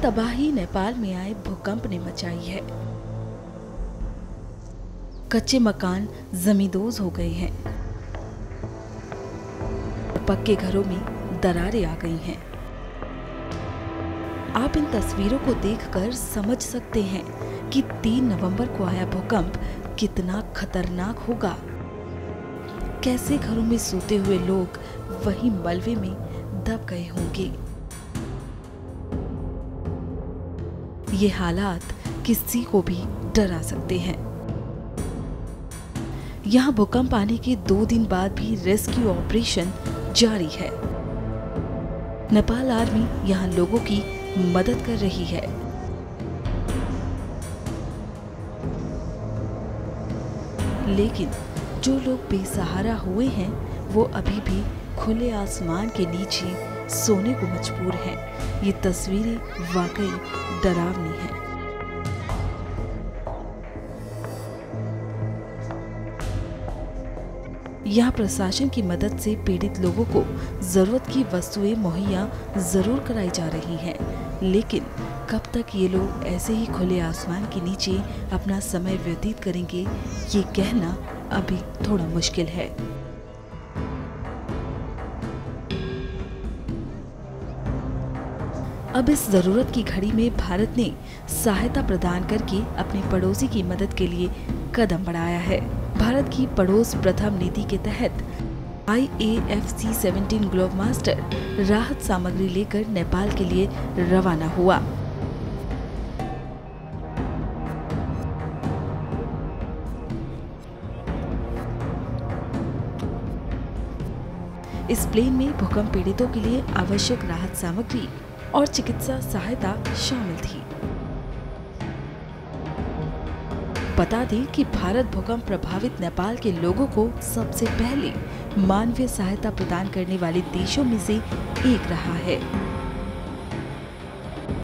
तबाही नेपाल में आए भूकंप ने मचाई है। कच्चे मकान जमींदोज हो गए हैं, पक्के घरों में दरारें आ गई हैं। आप इन तस्वीरों को देखकर समझ सकते हैं कि 3 नवंबर को आया भूकंप कितना खतरनाक होगा। कैसे घरों में सोते हुए लोग वहीं मलबे में दब गए होंगे। ये हालात किसी को भी डरा सकते हैं। यहाँ भूकंप आने के 2 दिन बाद भी रेस्क्यू ऑपरेशन जारी है। नेपाल आर्मी यहाँ लोगों की मदद कर रही है। लेकिन जो लोग बेसहारा हुए हैं वो अभी भी खुले आसमान के नीचे सोने को मजबूर हैं। ये तस्वीरें वाकई डरावनी हैं। यहाँ प्रशासन की मदद से पीड़ित लोगों को जरूरत की वस्तुएं मुहैया जरूर कराई जा रही हैं, लेकिन कब तक ये लोग ऐसे ही खुले आसमान के नीचे अपना समय व्यतीत करेंगे, ये कहना अभी थोड़ा मुश्किल है। अब इस जरूरत की घड़ी में भारत ने सहायता प्रदान करके अपने पड़ोसी की मदद के लिए कदम बढ़ाया है। भारत की पड़ोस प्रथम नीति के तहत IAFC 17 ग्लोबमास्टर राहत सामग्री लेकर नेपाल के लिए रवाना हुआ। इस प्लेन में भूकंप पीड़ितों के लिए आवश्यक राहत सामग्री और चिकित्सा सहायता शामिल थी। बता दें कि भारत भूकंप प्रभावित नेपाल के लोगों को सबसे पहले मानवीय सहायता प्रदान करने वाले देशों में से एक रहा है।